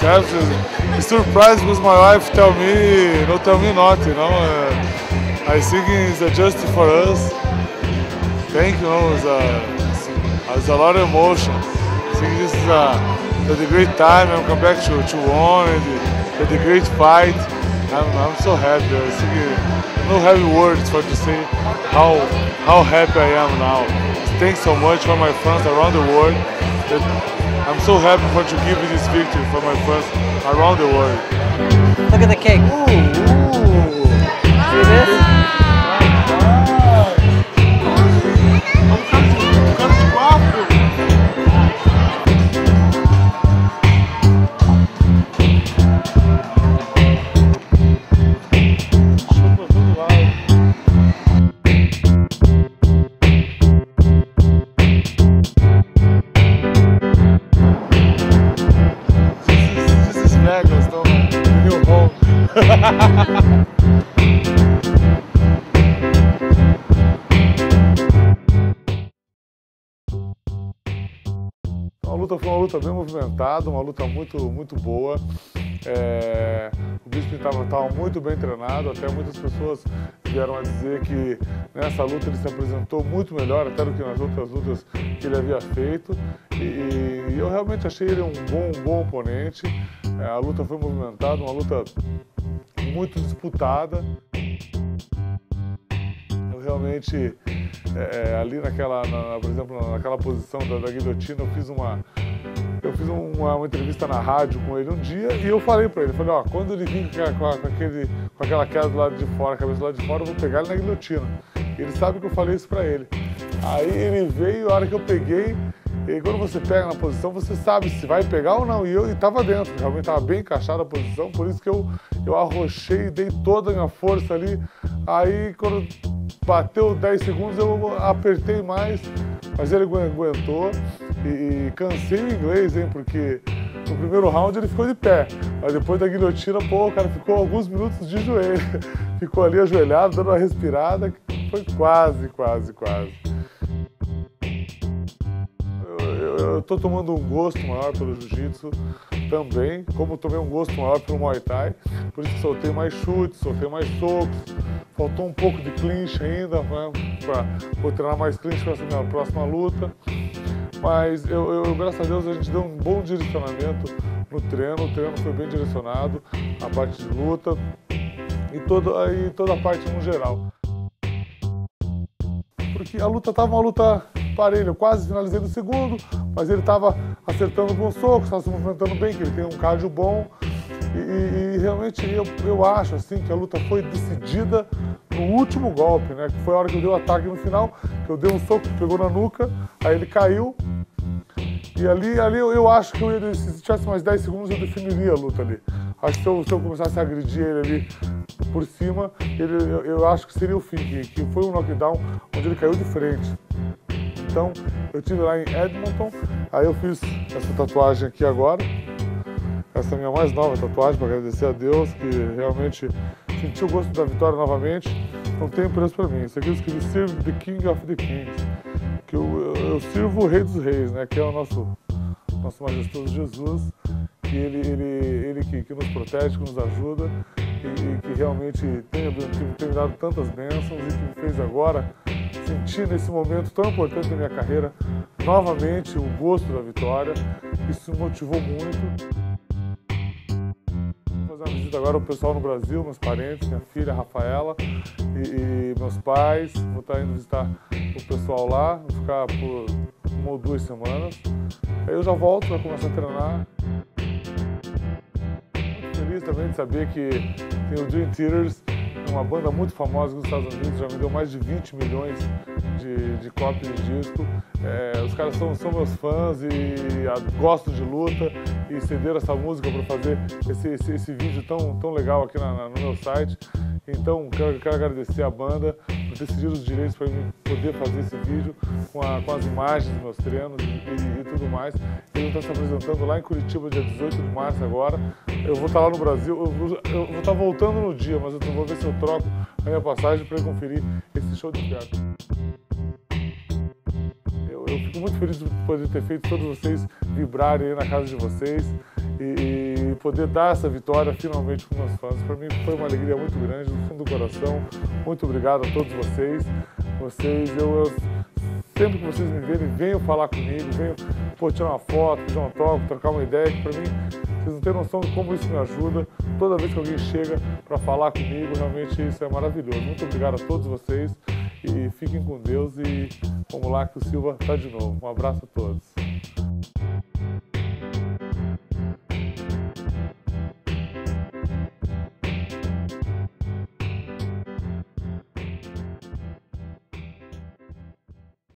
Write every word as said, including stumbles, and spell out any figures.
myself. It's surprised because my wife tell me, no tell me not, you know. Uh, I think it's adjusted for us. Thank you, know, it's a, it's a lot of emotion. I think this is a, a great time. I'm come back to to won and the great fight. I'm I'm so happy. I think no heavy words for to say how how happy I am now. Thanks so much for my fans around the world. I'm so happy for to give this victory for my fans around the world. Look at the cake. Ooh, ooh. See this? A luta foi uma luta bem movimentada, uma luta muito, muito boa. É, o Bisping estava muito bem treinado, até muitas pessoas vieram a dizer que nessa luta ele se apresentou muito melhor até do que nas outras lutas que ele havia feito. E, e eu realmente achei ele um bom, um bom oponente. É, a luta foi movimentada, uma luta muito disputada. Eu realmente, é, ali naquela, na, por exemplo, naquela posição da, da guilhotina, eu fiz uma, eu fiz uma, uma entrevista na rádio com ele um dia e eu falei para ele, falei, ó, quando ele vir com, a, com, aquele, com aquela queda do lado de fora, a cabeça do lado de fora, eu vou pegar ele na guilhotina. Ele sabe que eu falei isso para ele. Aí ele veio, a hora que eu peguei, e quando você pega na posição, você sabe se vai pegar ou não. E eu estava dentro, realmente estava bem encaixada a posição, por isso que eu, eu arrochei, dei toda a minha força ali. Aí quando bateu dez segundos, eu apertei mais, mas ele aguentou. E, e cansei o inglês, hein, porque no primeiro round ele ficou de pé, mas depois da guilhotina, pô, o cara ficou alguns minutos de joelho. Ficou ali ajoelhado, dando uma respirada, foi quase, quase, quase. Eu estou tomando um gosto maior pelo jiu-jitsu também, como tomei um gosto maior pelo Muay Thai, por isso que soltei mais chutes, soltei mais socos, faltou um pouco de clinch ainda, né, para vou treinar mais clinch para essa minha próxima luta, mas eu, eu, graças a Deus a gente deu um bom direcionamento no treino, o treino foi bem direcionado, a parte de luta e toda, e toda a parte no geral. Porque a luta estava uma luta parelha, eu quase finalizei no segundo, mas ele estava acertando bons socos, estava se movimentando bem, que ele tem um cardio bom. E, e, e realmente eu, eu acho assim, que a luta foi decidida no último golpe, né? Que foi a hora que eu dei o ataque no final, que eu dei um soco que pegou na nuca, aí ele caiu. E ali, ali eu, eu acho que eu ia, se tivesse mais dez segundos eu definiria a luta ali. Acho que se eu, se eu começasse a agredir ele ali por cima, ele, eu, eu acho que seria o fim, que, que foi um knockdown onde ele caiu de frente. Então, eu estive lá em Edmonton, aí eu fiz essa tatuagem aqui agora, essa é a minha mais nova tatuagem, para agradecer a Deus, que realmente senti o gosto da vitória novamente, não tem preço para mim. Isso aqui eu escrevi Serve the King of the Kings, que eu, eu, eu sirvo o Rei dos Reis, né, que é o nosso, nosso majestoso Jesus, que ele, ele, ele que, que nos protege, que nos ajuda, e, e que realmente tem, tem me dado tantas bênçãos e que me fez agora sentir nesse momento tão importante da minha carreira, novamente, o gosto da vitória. Isso me motivou muito. Vou fazer uma visita agora ao pessoal no Brasil, meus parentes, minha filha Rafaela e, e meus pais. Vou estar indo visitar o pessoal lá, vou ficar por uma ou duas semanas. Aí eu já volto para começar a treinar. Muito feliz também de saber que tem o Dream Theaters, uma banda muito famosa nos Estados Unidos, já me deu mais de vinte milhões de, de cópias de disco. É, os caras são, são meus fãs e a, gosto de luta e cederam essa música para fazer esse, esse, esse vídeo tão, tão legal aqui na, na, no meu site. Então, quero, quero agradecer a banda por ter cedido os direitos para eu poder fazer esse vídeo com, a, com as imagens dos meus treinos e, e, e tudo mais. Eles estão se apresentando lá em Curitiba, dia dezoito de março agora. Eu vou estar lá no Brasil, eu vou, eu vou estar voltando no dia, mas eu vou ver se eu troco a minha passagem para conferir esse show de teatro. Eu, eu fico muito feliz de poder ter feito todos vocês vibrarem aí na casa de vocês e, e e poder dar essa vitória finalmente para os meus fãs. Para mim foi uma alegria muito grande, do fundo do coração. Muito obrigado a todos vocês. Vocês, eu, eu sempre que vocês me verem, venham falar comigo, venham pô, tirar uma foto, pedir um autógrafo, trocar uma ideia, que para mim vocês não têm noção de como isso me ajuda. Toda vez que alguém chega para falar comigo, realmente isso é maravilhoso. Muito obrigado a todos vocês e fiquem com Deus e vamos lá que o Silva está de novo. Um abraço a todos.